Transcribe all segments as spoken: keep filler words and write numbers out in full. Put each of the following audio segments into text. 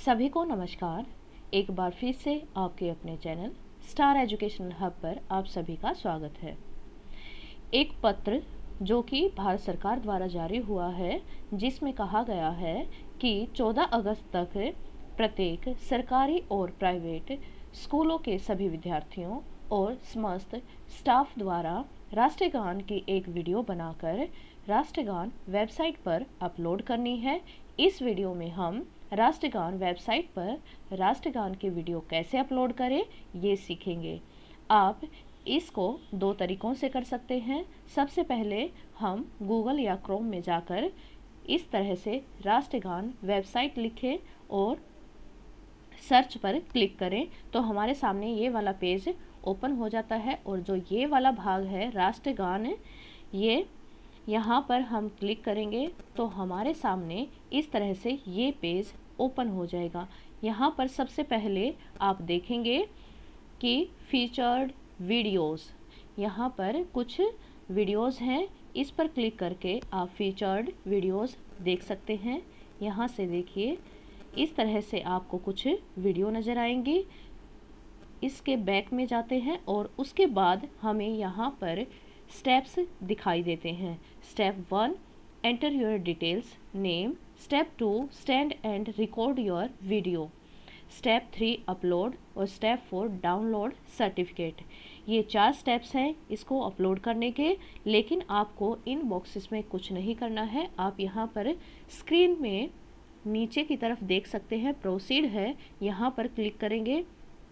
सभी को नमस्कार। एक बार फिर से आपके अपने चैनल स्टार एजुकेशन हब पर आप सभी का स्वागत है। एक पत्र जो कि भारत सरकार द्वारा जारी हुआ है, जिसमें कहा गया है कि चौदह अगस्त तक प्रत्येक सरकारी और प्राइवेट स्कूलों के सभी विद्यार्थियों और समस्त स्टाफ द्वारा राष्ट्रगान की एक वीडियो बनाकर राष्ट्रगान वेबसाइट पर अपलोड करनी है। इस वीडियो में हम राष्ट्रगान वेबसाइट पर राष्ट्रगान की वीडियो कैसे अपलोड करें ये सीखेंगे। आप इसको दो तरीकों से कर सकते हैं। सबसे पहले हम गूगल या क्रोम में जाकर इस तरह से राष्ट्रगान वेबसाइट लिखें और सर्च पर क्लिक करें तो हमारे सामने ये वाला पेज ओपन हो जाता है। और जो ये वाला भाग है राष्ट्रगान, ये यहाँ पर हम क्लिक करेंगे तो हमारे सामने इस तरह से ये पेज ओपन हो जाएगा। यहाँ पर सबसे पहले आप देखेंगे कि फीचर्ड वीडियोस, यहाँ पर कुछ वीडियोस हैं। इस पर क्लिक करके आप फीचर्ड वीडियोस देख सकते हैं। यहाँ से देखिए इस तरह से आपको कुछ वीडियो नज़र आएंगी। इसके बैक में जाते हैं और उसके बाद हमें यहाँ पर स्टेप्स दिखाई देते हैं। Step one, enter your details name. Step two, stand and record your video. Step three, upload. और स्टेप फोर, डाउनलोड सर्टिफिकेट। ये चार स्टेप्स हैं इसको अपलोड करने के, लेकिन आपको इन बॉक्सेस में कुछ नहीं करना है। आप यहाँ पर स्क्रीन में नीचे की तरफ देख सकते हैं प्रोसीड है, यहाँ पर क्लिक करेंगे।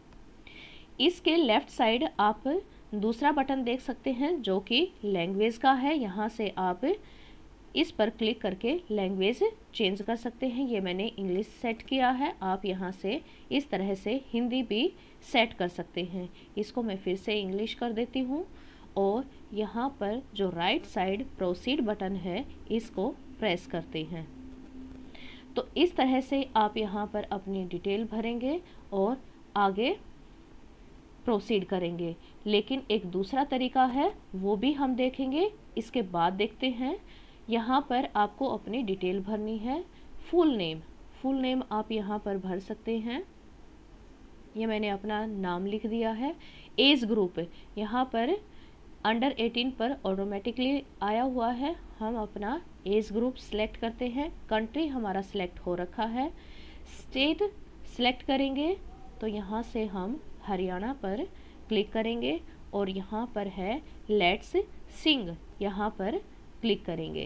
इसके लेफ्ट साइड आप दूसरा बटन देख सकते हैं जो कि लैंग्वेज का है। यहाँ से आप इस पर क्लिक करके लैंग्वेज चेंज कर सकते हैं। ये मैंने इंग्लिश सेट किया है, आप यहाँ से इस तरह से हिंदी भी सेट कर सकते हैं। इसको मैं फिर से इंग्लिश कर देती हूँ और यहाँ पर जो राइट साइड प्रोसीड बटन है इसको प्रेस करते हैं। तो इस तरह से आप यहाँ पर अपनी डिटेल भरेंगे और आगे प्रोसीड करेंगे। लेकिन एक दूसरा तरीका है वो भी हम देखेंगे, इसके बाद देखते हैं। यहाँ पर आपको अपनी डिटेल भरनी है। फुल नेम, फुल नेम आप यहाँ पर भर सकते हैं। ये मैंने अपना नाम लिख दिया है। एज ग्रुप, यहाँ पर अंडर एटीन पर ऑटोमेटिकली आया हुआ है, हम अपना एज ग्रुप सेलेक्ट करते हैं। कंट्री हमारा सिलेक्ट हो रखा है। स्टेट सेलेक्ट करेंगे तो यहाँ से हम हरियाणा पर क्लिक करेंगे और यहाँ पर है लेट्स सिंग, यहाँ पर क्लिक करेंगे।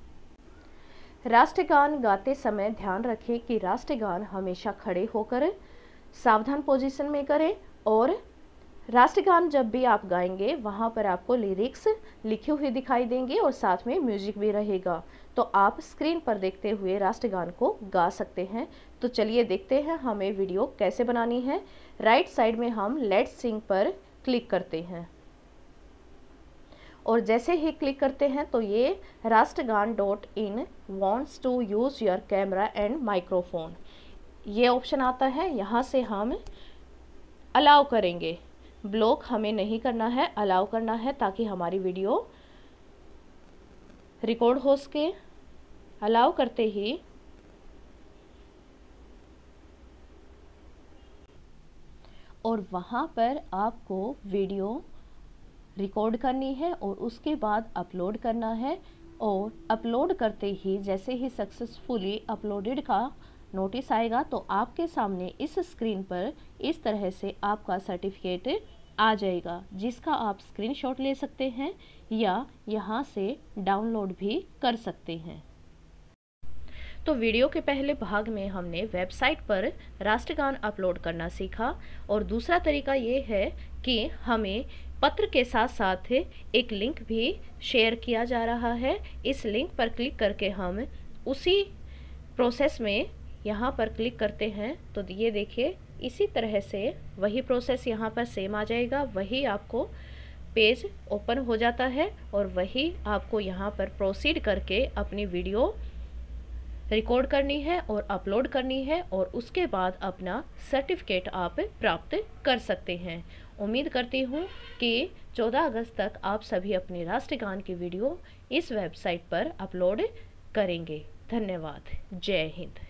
राष्ट्रगान गाते समय ध्यान रखें कि राष्ट्रगान हमेशा खड़े होकर सावधान पोजीशन में करें और राष्ट्रगान जब भी आप गाएंगे वहाँ पर आपको लिरिक्स लिखे हुए दिखाई देंगे और साथ में म्यूजिक भी रहेगा, तो आप स्क्रीन पर देखते हुए राष्ट्रगान को गा सकते हैं। तो चलिए देखते हैं हमें वीडियो कैसे बनानी है। राइट साइड में हम लेट्स सिंग पर क्लिक करते हैं और जैसे ही क्लिक करते हैं तो ये Rashtragaan dot in wants to use your camera and microphone ये ऑप्शन आता है। यहाँ से हम अलाउ करेंगे, ब्लॉक हमें नहीं करना है, अलाउ करना है ताकि हमारी वीडियो रिकॉर्ड हो सके। अलाउ करते ही और वहाँ पर आपको वीडियो रिकॉर्ड करनी है और उसके बाद अपलोड करना है। और अपलोड करते ही जैसे ही सक्सेसफुली अपलोडेड का नोटिस आएगा तो आपके सामने इस स्क्रीन पर इस तरह से आपका सर्टिफिकेट आ जाएगा, जिसका आप स्क्रीनशॉट ले सकते हैं या यहाँ से डाउनलोड भी कर सकते हैं। तो वीडियो के पहले भाग में हमने वेबसाइट पर राष्ट्रगान अपलोड करना सीखा और दूसरा तरीका ये है कि हमें पत्र के साथ साथ एक लिंक भी शेयर किया जा रहा है। इस लिंक पर क्लिक करके हम उसी प्रोसेस में यहाँ पर क्लिक करते हैं तो ये देखिए इसी तरह से वही प्रोसेस यहाँ पर सेम आ जाएगा। वही आपको पेज ओपन हो जाता है और वही आपको यहाँ पर प्रोसीड करके अपनी वीडियो रिकॉर्ड करनी है और अपलोड करनी है और उसके बाद अपना सर्टिफिकेट आप प्राप्त कर सकते हैं। उम्मीद करती हूँ कि चौदह अगस्त तक आप सभी अपनी राष्ट्रगान की वीडियो इस वेबसाइट पर अपलोड करेंगे। धन्यवाद। जय हिंद।